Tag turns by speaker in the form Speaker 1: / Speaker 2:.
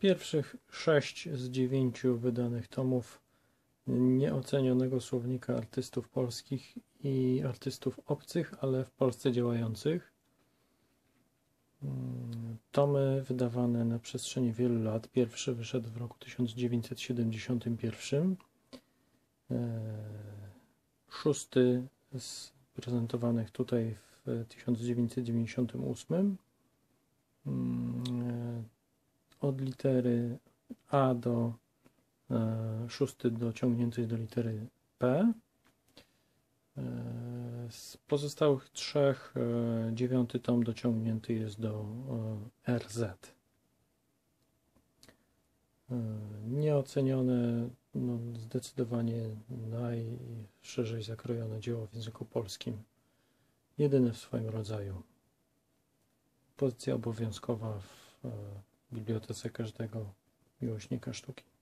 Speaker 1: Pierwszych 6 z 9 wydanych tomów nieocenionego słownika artystów polskich i artystów obcych, ale w Polsce działających. Tomy wydawane na przestrzeni wielu lat. Pierwszy wyszedł w roku 1971. Szósty z prezentowanych tutaj w 1998. Od litery A do szósty dociągnięty do litery P. Z pozostałych trzech dziewiąty tom dociągnięty jest do RZ. Nieocenione, zdecydowanie najszerzej zakrojone dzieło w języku polskim. Jedyne w swoim rodzaju. Pozycja obowiązkowa w bibliotece każdego miłośnika sztuki.